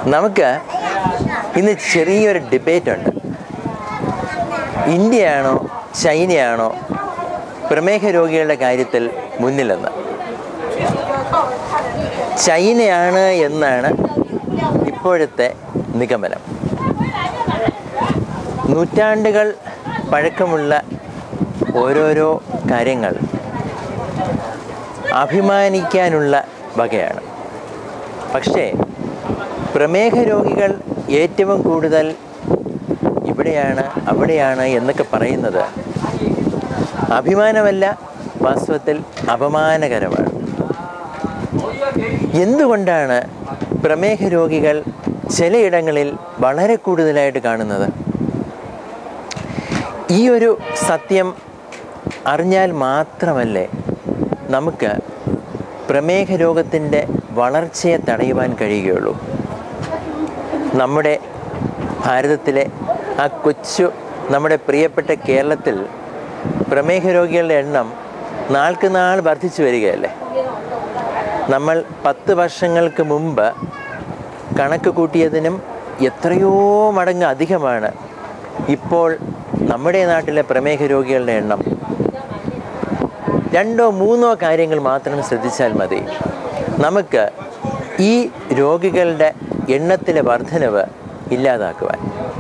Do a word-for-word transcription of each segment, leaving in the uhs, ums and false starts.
നമുക്ക് ഇന്ന് ചെറിയൊരു ഡിബേറ്റുണ്ട്. ഇന്ത്യയാണോ ചൈനയാണോ പ്രമേഹ രോഗികളുടെ കാര്യത്തിൽ മുന്നിലെന്ന്? ചൈനയാണ് എന്നാണ് ഇപ്പോഴത്തെ നിഗമനം. നൂറ്റാണ്ടുകൾ പഴക്കമുള്ള ഓരോരോ കാര്യങ്ങൾ അഭിമാനിക്കാനുള്ള വകയാണ്. പക്ഷേ പ്രമേഹ രോഗികൾ ഏറ്റവും കൂടുതൽ ഇവിടെയാണ് അവിടെയാണ് എന്നൊക്കെ പറയുന്നത് അഭിമാനമല്ല, വാസ്തവത്തിൽ അപമാനകരമാണ്. എന്തുകൊണ്ടാണ് പ്രമേഹ രോഗികൾ ചിലയിടങ്ങളിൽ വളരെ കൂടുതലായിട്ട് കാണുന്നത്? ഈ ഒരു സത്യം അറിഞ്ഞാൽ മാത്രമല്ലേ നമുക്ക് പ്രമേഹ രോഗത്തിൻ്റെ വളർച്ചയെ തടയുവാൻ കഴിയുകയുള്ളൂ. നമ്മുടെ ഭാരതത്തിലെ ആ കൊച്ചു നമ്മുടെ പ്രിയപ്പെട്ട കേരളത്തിൽ പ്രമേഹ രോഗികളുടെ എണ്ണം നാൾക്ക് നാൾ വർദ്ധിച്ചു വരികയല്ലേ. നമ്മൾ പത്ത് വർഷങ്ങൾക്ക് മുമ്പ് കണക്ക് കൂട്ടിയതിനും എത്രയോ മടങ്ങ് അധികമാണ് ഇപ്പോൾ നമ്മുടെ നാട്ടിലെ പ്രമേഹ രോഗികളുടെ എണ്ണം. രണ്ടോ മൂന്നോ കാര്യങ്ങൾ മാത്രം ശ്രദ്ധിച്ചാൽ മതി നമുക്ക് ഈ രോഗികളുടെ എണ്ണത്തിലെ വർധനവ് ഇല്ലാതാക്കുവാൻ.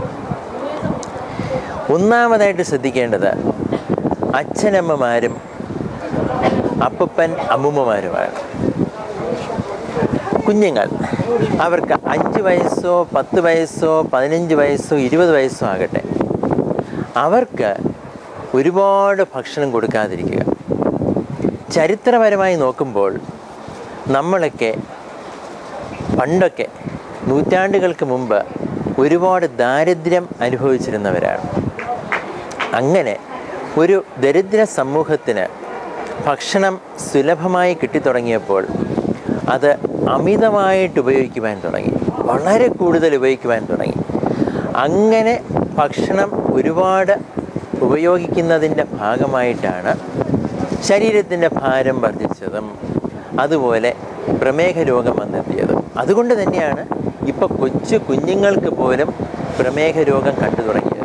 ഒന്നാമതായിട്ട് ശ്രദ്ധിക്കേണ്ടത് അച്ഛനമ്മമാരും അപ്പൂപ്പൻ അമ്മൂമ്മമാരുമാണ്. കുഞ്ഞുങ്ങൾ അവർക്ക് അഞ്ച് വയസ്സോ പത്ത് വയസ്സോ പതിനഞ്ച് വയസ്സോ ഇരുപത് വയസ്സോ ആകട്ടെ, അവർക്ക് ഒരുപാട് ഭക്ഷണം കൊടുക്കാതിരിക്കുക. ചരിത്രപരമായി നോക്കുമ്പോൾ നമ്മളൊക്കെ പണ്ടൊക്കെ നൂറ്റാണ്ടുകൾക്ക് മുമ്പ് ഒരുപാട് ദാരിദ്ര്യം അനുഭവിച്ചിരുന്നവരാണ്. അങ്ങനെ ഒരു ദരിദ്ര സമൂഹത്തിന് ഭക്ഷണം സുലഭമായി കിട്ടിത്തുടങ്ങിയപ്പോൾ അത് അമിതമായിട്ട് ഉപയോഗിക്കുവാൻ തുടങ്ങി, വളരെ കൂടുതൽ ഉപയോഗിക്കുവാൻ തുടങ്ങി. അങ്ങനെ ഭക്ഷണം ഒരുപാട് ഉപയോഗിക്കുന്നതിൻ്റെ ഭാഗമായിട്ടാണ് ശരീരത്തിൻ്റെ ഭാരം വർദ്ധിച്ചതും അതുപോലെ പ്രമേഹ രോഗം വന്നെത്തിയതും. അതുകൊണ്ട് തന്നെയാണ് ഇപ്പോൾ കൊച്ചു കുഞ്ഞുങ്ങൾക്ക് പോലും പ്രമേഹ രോഗം കണ്ടു തുടങ്ങിയത്.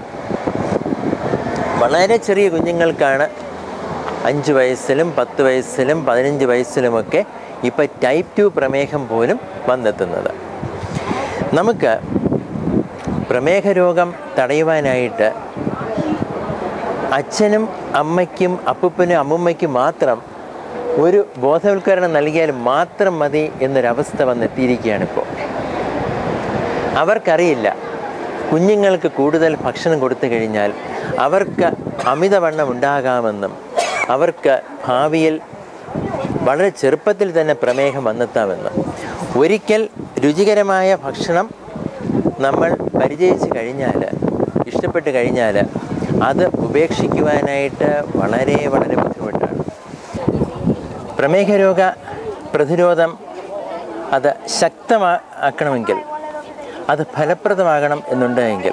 വളരെ ചെറിയ കുഞ്ഞുങ്ങൾക്കാണ് അഞ്ച് വയസ്സിലും പത്ത് വയസ്സിലും പതിനഞ്ച് വയസ്സിലുമൊക്കെ ഇപ്പോൾ ടൈപ്പ് ടു പ്രമേഹം പോലും വന്നെത്തുന്നത്. നമുക്ക് പ്രമേഹ രോഗം തടയുവാനായിട്ട് അച്ഛനും അമ്മയ്ക്കും അപ്പൂപ്പനും അമ്മൂമ്മയ്ക്കും മാത്രം ഒരു ബോധവൽക്കരണം നൽകിയാൽ മാത്രം മതി എന്നൊരവസ്ഥ വന്നെത്തിയിരിക്കുകയാണിപ്പോൾ. അവർക്കറിയില്ല കുഞ്ഞുങ്ങൾക്ക് കൂടുതൽ ഭക്ഷണം കൊടുത്തു കഴിഞ്ഞാൽ അവർക്ക് അമിതവണ്ണം ഉണ്ടാകാമെന്നും അവർക്ക് ഭാവിയിൽ വളരെ ചെറുപ്പത്തിൽ തന്നെ പ്രമേഹം വന്നെത്താമെന്നും. ഒരിക്കൽ രുചികരമായ ഭക്ഷണം നമ്മൾ പരിചയിച്ച് കഴിഞ്ഞാൽ, ഇഷ്ടപ്പെട്ട് കഴിഞ്ഞാൽ അത് ഉപേക്ഷിക്കുവാനായിട്ട് വളരെ വളരെ ബുദ്ധിമുട്ടാണ്. പ്രമേഹ രോഗ പ്രതിരോധം അത് ശക്തമാക്കണമെങ്കിൽ, അത് ഫലപ്രദമാകണം എന്നുണ്ടെങ്കിൽ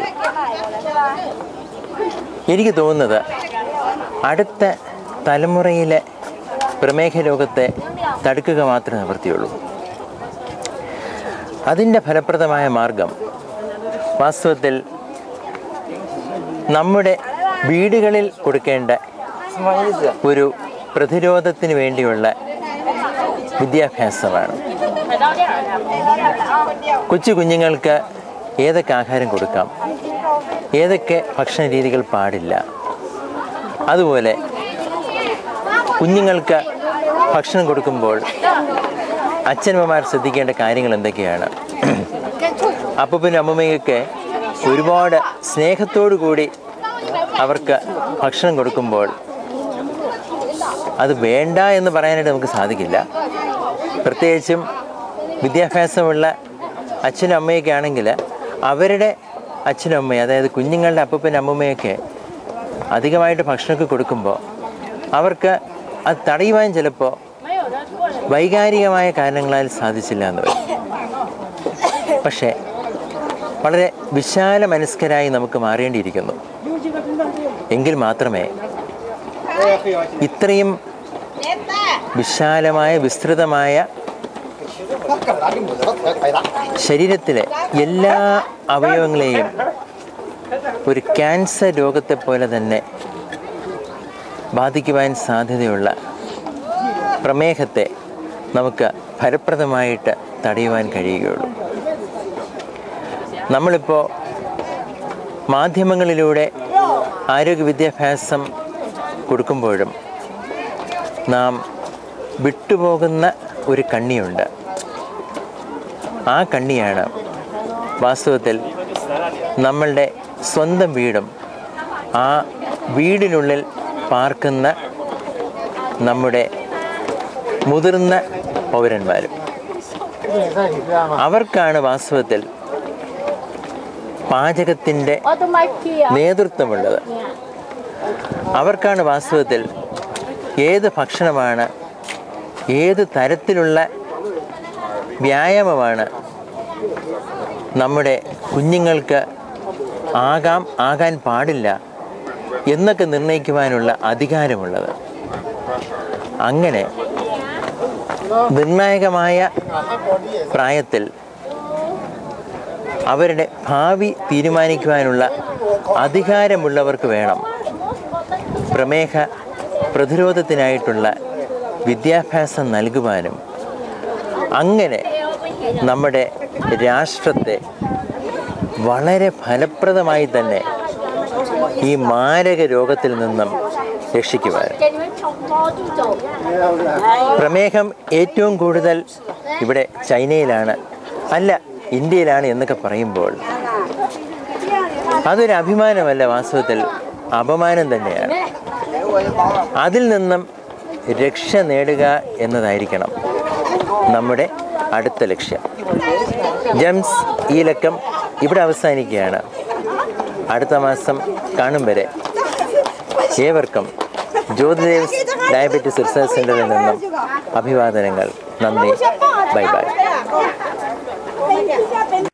എനിക്ക് തോന്നുന്നത് അടുത്ത തലമുറയിലെ പ്രമേഹ രോഗത്തെ തടുക്കുക മാത്രമേ നിവൃത്തിയുള്ളൂ. അതിൻ്റെ ഫലപ്രദമായ മാർഗം വാസ്തവത്തിൽ നമ്മുടെ വീടുകളിൽ കൊടുക്കേണ്ട ഒരു പ്രതിരോധത്തിന് വേണ്ടിയുള്ള വിദ്യാഭ്യാസമാണ്. കൊച്ചു കുഞ്ഞുങ്ങൾക്ക് ഏതൊക്കെ ആഹാരം കൊടുക്കാം, ഏതൊക്കെ ഭക്ഷണ രീതികൾ പാടില്ല, അതുപോലെ കുഞ്ഞുങ്ങൾക്ക് ഭക്ഷണം കൊടുക്കുമ്പോൾ അച്ഛനമ്മമാർ ശ്രദ്ധിക്കേണ്ട കാര്യങ്ങൾ എന്തൊക്കെയാണ്. അപ്പൂപ്പനും അമ്മൂമ്മയൊക്കെ ഒരുപാട് സ്നേഹത്തോടു കൂടി അവർക്ക് ഭക്ഷണം കൊടുക്കുമ്പോൾ അത് വേണ്ട എന്ന് പറയാനായിട്ട് നമുക്ക് സാധിക്കില്ല. പ്രത്യേകിച്ചും വിദ്യാഭ്യാസമുള്ള അച്ഛനും അമ്മയൊക്കെ ആണെങ്കിൽ അവരുടെ അച്ഛനും അമ്മയും, അതായത് കുഞ്ഞുങ്ങളുടെ അപ്പൂപ്പനും അമ്മൂമ്മയൊക്കെ അധികമായിട്ട് ഭക്ഷണമൊക്കെ കൊടുക്കുമ്പോൾ അവർക്ക് അത് തടയുവാൻ ചിലപ്പോൾ വൈകാരികമായ കാരണങ്ങളാൽ സാധിച്ചില്ല എന്ന് വരും. പക്ഷേ വളരെ വിശാല മനസ്കരായി നമുക്ക് മാറേണ്ടിയിരിക്കുന്നു. എങ്കിൽ മാത്രമേ ഇത്രയും വിശാലമായ വിസ്തൃതമായ ശരീരത്തിലെ എല്ലാ അവയവങ്ങളെയും ഒരു ക്യാൻസർ രോഗത്തെ പോലെ തന്നെ ബാധിക്കുവാൻ സാധ്യതയുള്ള പ്രമേഹത്തെ നമുക്ക് ഫലപ്രദമായിട്ട് തടയുവാൻ കഴിയുകയുള്ളൂ. നമ്മളിപ്പോൾ മാധ്യമങ്ങളിലൂടെ ആരോഗ്യ വിദ്യാഭ്യാസം കൊടുക്കുമ്പോഴും നാം വിട്ടുപോകുന്ന ഒരു കണ്ണിയുണ്ട്. ആ കണ്ണിയാണ് വാസ്തവത്തിൽ നമ്മളുടെ സ്വന്തം വീടും ആ വീടിനുള്ളിൽ പാർക്കുന്ന നമ്മുടെ മുതിർന്ന പൗരന്മാരും. അവർക്കാണ് വാസ്തവത്തിൽ പാചകത്തിൻ്റെ നേതൃത്വമുള്ളത്. അവർക്കാണ് വാസ്തവത്തിൽ ഏത് ഭക്ഷണമാണ്, ഏത് തരത്തിലുള്ള വ്യായാമമാണ് നമ്മുടെ കുഞ്ഞുങ്ങൾക്ക് ആകാം ആകാൻ പാടില്ല എന്നൊക്കെ നിർണ്ണയിക്കുവാനുള്ള അധികാരമുള്ളത്. അങ്ങനെ നിർണായകമായ പ്രായത്തിൽ അവരുടെ ഭാവി തീരുമാനിക്കുവാനുള്ള അധികാരമുള്ളവർക്ക് വേണം പ്രമേഹ പ്രതിരോധത്തിനായിട്ടുള്ള വിദ്യാഭ്യാസം നൽകുവാനും അങ്ങനെ നമ്മുടെ രാഷ്ട്രത്തെ വളരെ ഫലപ്രദമായി തന്നെ ഈ മാരക രോഗത്തിൽ നിന്നും രക്ഷിക്കുവാനും. പ്രമേഹം ഏറ്റവും കൂടുതൽ ഇവിടെ ചൈനയിലാണ്, അല്ല ഇന്ത്യയിലാണ് എന്നൊക്കെ പറയുമ്പോൾ അതൊരു അഭിമാനമല്ല, വാസ്തവത്തിൽ അപമാനം തന്നെയാണ്. അതിൽ നിന്നും രക്ഷ നേടുക എന്നതായിരിക്കണം നമ്മുടെ അടുത്ത ലക്ഷ്യം. ജെംസ് ഈ ലക്കം ഇവിടെ അവസാനിക്കുകയാണ്. അടുത്ത മാസം കാണും വരെ ഏവർക്കും ജ്യോതിദേവ് ഡയബറ്റിസ് റിസർച്ച് സെൻ്ററിൽ നിന്നും അഭിവാദനങ്ങൾ. നന്ദി. Bye by.